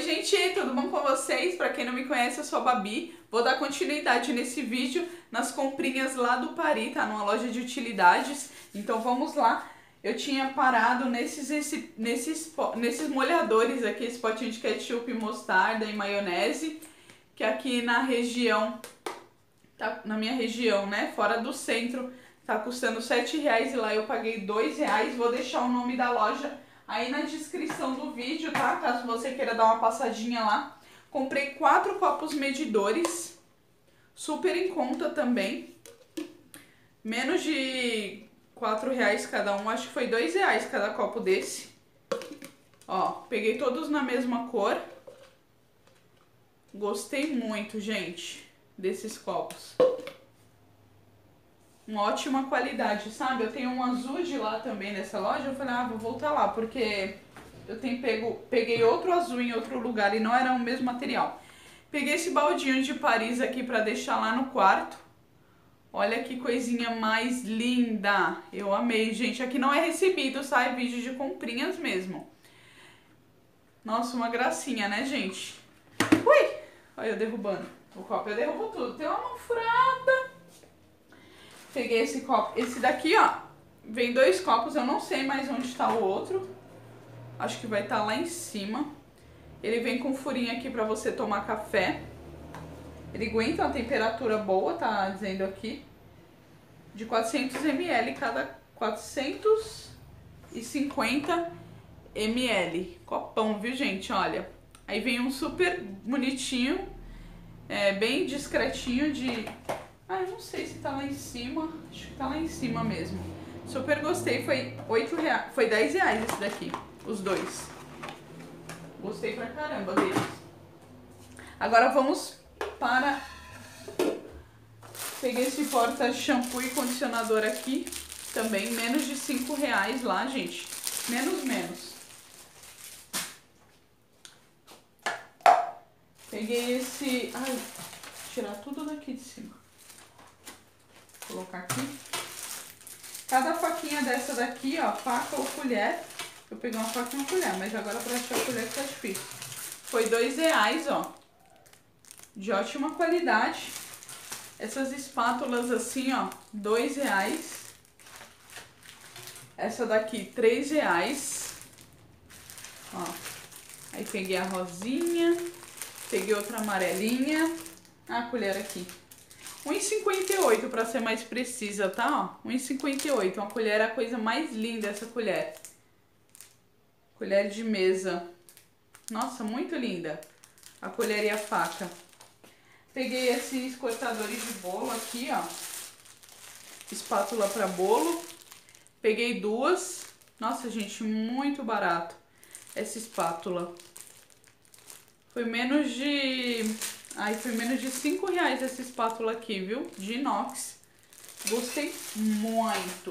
gente, tudo bom com vocês? Pra quem não me conhece, eu sou a Babi. Vou dar continuidade nesse vídeo nas comprinhas lá do Paris, tá? Numa loja de utilidades. Então vamos lá. Eu tinha parado nesses molhadores aqui, esse potinho de ketchup, mostarda e maionese, que aqui na região, tá, na minha região, né, fora do centro, tá custando R$7 e lá eu paguei R$2. Vou deixar o nome da loja aí na descrição do vídeo, tá? Caso você queira dar uma passadinha lá. Comprei 4 copos medidores, super em conta também. Menos de R$4 cada um, acho que foi R$2 cada copo desse. Ó, peguei todos na mesma cor. Gostei muito, gente, desses copos. Uma ótima qualidade, sabe? Eu tenho um azul de lá também nessa loja. Eu falei, vou voltar lá, porque eu peguei outro azul em outro lugar e não era o mesmo material. Peguei esse baldinho de Paris aqui pra deixar lá no quarto. Olha que coisinha mais linda. Eu amei, gente. Aqui não é recebido, sai vídeo de comprinhas mesmo. Nossa, uma gracinha, né, gente? Ui! Olha eu derrubando o copo. Eu derrubo tudo. Tem uma mão furada. Peguei esse copo. Esse daqui, ó, vem 2 copos. Eu não sei mais onde está o outro. Acho que vai estar lá em cima. Ele vem com furinho aqui pra você tomar café. Ele aguenta uma temperatura boa, tá dizendo aqui. De 400 ml, cada 450 ml. Copão, viu, gente? Olha. Aí vem um super bonitinho, bem discretinho de... eu não sei se tá lá em cima. Acho que tá lá em cima mesmo. Super gostei. Foi R$8, foi R$10 esse daqui, os dois. Gostei pra caramba deles. Agora vamos para... Peguei esse porta shampoo e condicionador aqui. Também menos de R$5 lá, gente. Menos. Peguei esse... tirar tudo daqui de cima. Vou colocar aqui. Cada faquinha dessa daqui, ó, faca ou colher. Eu peguei uma faca e uma colher, mas agora pra achar a colher que tá difícil. Foi R$2, ó. De ótima qualidade. Essas espátulas assim, ó, R$2. Essa daqui, R$3. Ó. Aí peguei a rosinha. Peguei outra amarelinha. A colher aqui. R$1,58 pra ser mais precisa, tá? Ó, R$1,58. Uma colher é a coisa mais linda, essa colher. Colher de mesa. Nossa, muito linda. A colher e a faca. Peguei esses cortadores de bolo aqui, ó. Espátula para bolo. Peguei 2. Nossa, gente, muito barato essa espátula. Foi menos de... foi menos de R$5 essa espátula aqui, viu? De inox. Gostei muito.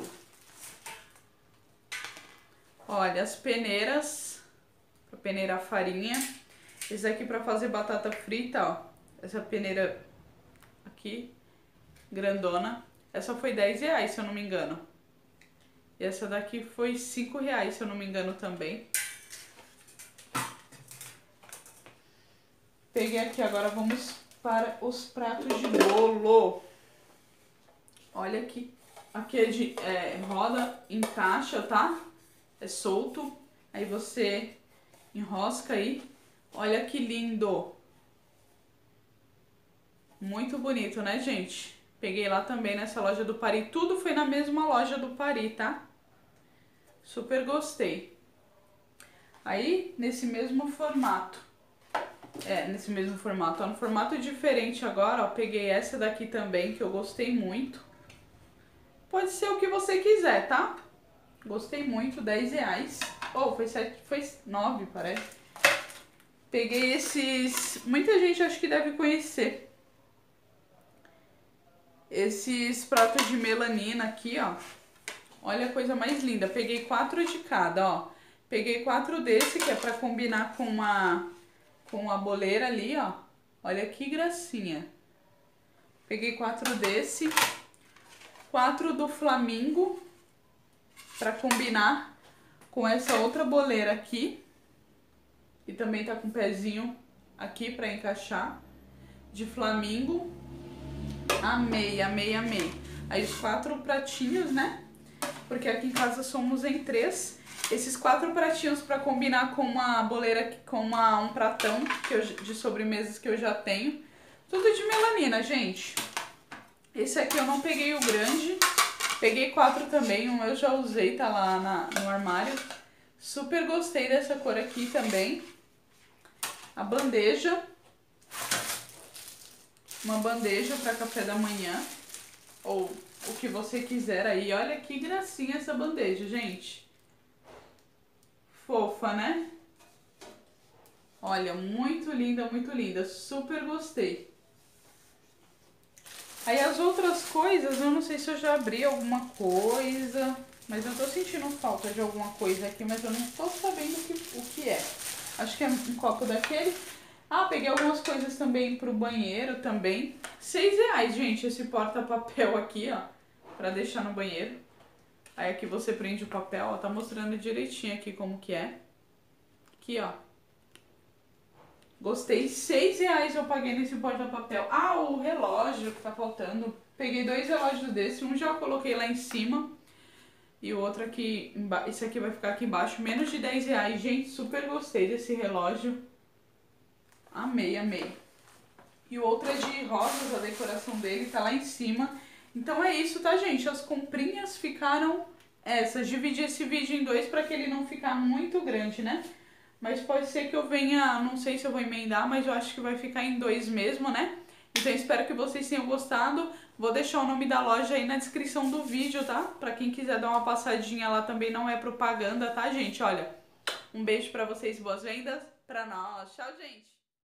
Olha, as peneiras. Pra peneirar farinha. Esse aqui pra fazer batata frita, ó. Essa peneira aqui, grandona. Essa foi R$10, se eu não me engano. E essa daqui foi R$5, se eu não me engano também. Peguei aqui, agora vamos para os pratos de bolo. Olha aqui. Aqui é de roda, encaixa, tá? É solto. Aí você enrosca aí. Olha que lindo. Muito bonito, né, gente? Peguei lá também nessa loja do Paris. Tudo foi na mesma loja do Paris, tá? Super gostei. Aí, nesse mesmo formato. Nesse mesmo formato. Ó, no formato diferente agora, ó. Peguei essa daqui também, que eu gostei muito. Pode ser o que você quiser, tá? Gostei muito, R$10. Foi 9, parece. Peguei esses... Muita gente acho que deve conhecer. Esses pratos de melanina aqui, ó. Olha a coisa mais linda. Peguei 4 de cada, ó. Peguei 4 desse, que é pra combinar com a boleira ali, ó. Olha que gracinha. Peguei 4 desse. 4 do Flamingo. Pra combinar com essa outra boleira aqui. E também tá com um pezinho aqui pra encaixar. De flamingo. Amei, amei, amei. Aí os 4 pratinhos, né? Porque aqui em casa somos em 3. Esses 4 pratinhos pra combinar com uma boleira, com um pratão de sobremesas que eu já tenho. Tudo de melanina, gente. Esse aqui eu não peguei o grande. Peguei 4 também, um eu já usei, tá lá no armário. Super gostei dessa cor aqui também. A bandeja. Uma bandeja para café da manhã. Ou o que você quiser aí. Olha que gracinha essa bandeja, gente. Fofa, né? Olha, muito linda, muito linda. Super gostei. Aí as outras coisas, eu não sei se eu já abri alguma coisa, mas eu tô sentindo falta de alguma coisa aqui, mas eu não tô sabendo o que é. Acho que é um copo daquele. Ah, peguei algumas coisas também pro banheiro também. R$6, gente, esse porta-papel aqui, ó, pra deixar no banheiro. Aí aqui você prende o papel, ó, tá mostrando direitinho aqui como que é. Aqui, ó. Gostei, R$6 eu paguei nesse porta-papel. Ah, o relógio que tá faltando. Peguei 2 relógios desses, um já coloquei lá em cima. E o outro aqui, esse aqui vai ficar aqui embaixo, menos de R$10. Gente, super gostei desse relógio. Amei, amei. E o outro é de rosas, a decoração dele tá lá em cima. Então é isso, tá, gente? As comprinhas ficaram essas. Dividi esse vídeo em 2 pra que ele não ficar muito grande, né? Mas pode ser que eu venha, não sei se eu vou emendar, mas eu acho que vai ficar em 2 mesmo, né? Então espero que vocês tenham gostado. Vou deixar o nome da loja aí na descrição do vídeo, tá? Pra quem quiser dar uma passadinha lá também, não é propaganda, tá, gente? Olha, um beijo pra vocês, boas vendas pra nós. Tchau, gente!